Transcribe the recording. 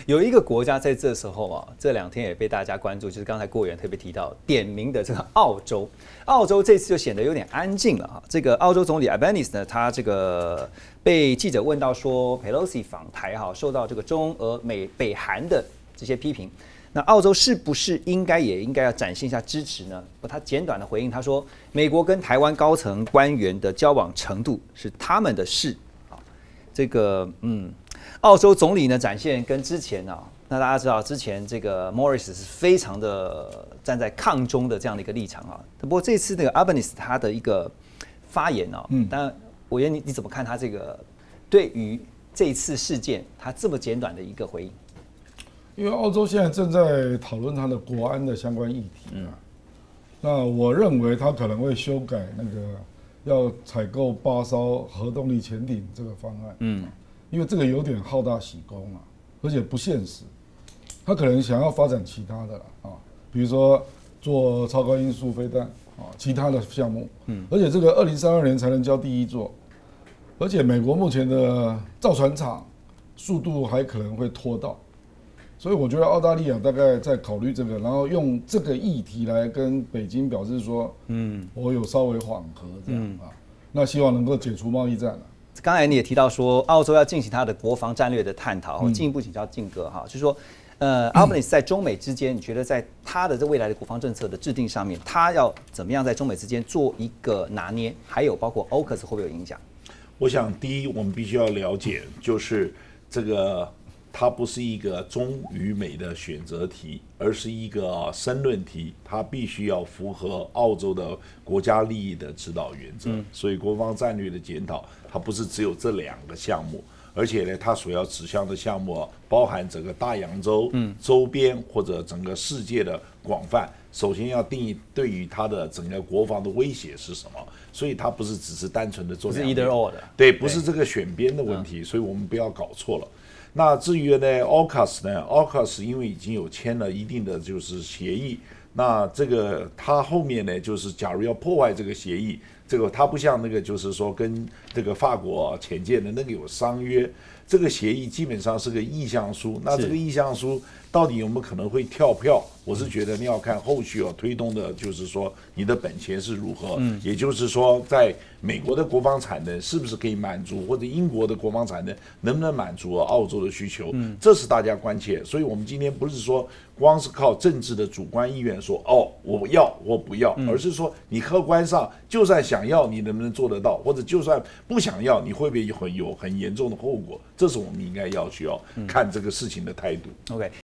有一个国家在这时候啊，这2天也被大家关注，就是刚才郭委员特别提到点名的这个澳洲。澳洲这次就显得有点安静了哈。这个澳洲总理 Albanese 呢，他这个被记者问到说 ，Pelosi 访台哈，受到这个中俄北韩的这些批评，那澳洲是不是应该要展现一下支持呢？他简短的回应，他说，美国跟台湾高层官员的交往程度是他们的事。这个澳洲总理呢展现跟之前啊，那大家知道之前这个 Morris 是非常的站在抗中的这样的一个立场啊。不过这次那个 Albanese 他的一个发言啊，当然委员你怎么看他这个对于这一次事件他这么简短的一个回应？ 因为澳洲现在正在讨论它的国安的相关议题啊，那我认为他可能会修改那个要采购8艘核动力潜艇这个方案，因为这个有点好大喜功啊，而且不现实。他可能想要发展其他的啦啊，比如说做超高音速飞弹啊，其他的项目，而且这个2032年才能交第1座，而且美国目前的造船厂速度还可能会拖到。所以我觉得澳大利亚大概在考虑这个，然后用这个议题来跟北京表示说，我有稍微缓和这样啊，那希望能够解除贸易战啊。 刚才你也提到说，澳洲要进行它的国防战略的探讨，进一步请教靖哥哈，就是说，Albanese 在中美之间，你觉得在他的这未来的国防政策的制定上面，他要怎么样在中美之间做一个拿捏？还有包括 AUKUS 会不会有影响？ 我想第一，我们必须要了解，就是这个。它不是一个中与美的选择题，而是一个申论题，它必须要符合澳洲的国家利益的指导原则。所以国防战略的检讨，它不是只有这2个项目，而且呢，它所要指向的项目包含整个大洋洲、周边或者整个世界的广泛。首先要定义对于它的整个国防的威胁是什么，所以它不是只是单纯的做2个， 不是 either or 的， 对，不是这个选边的问题，所以我们不要搞错了。那至于呢 ，AUKUS 呢 ，AUKUS 因为已经有签了一定的就是协议，那这个它后面呢，就是假如要破坏这个协议，这个它不像那个就是说跟这个法国潜舰的那个有商约，这个协议基本上是个意向书，那这个意向书到底有没有可能会跳票？我是觉得你要看后续推动的，就是说你的本钱是如何，也就是说在美国的国防产能是不是可以满足，或者英国的国防产能能不能满足澳洲的需求，这是大家关切。所以我们今天不是说光是靠政治的主观意愿说我要或不要，而是说你客观上就算想要，你能不能做得到，或者就算不想要，你会不会有很严重的后果？这是我们应该要需要看这个事情的态度。 OK。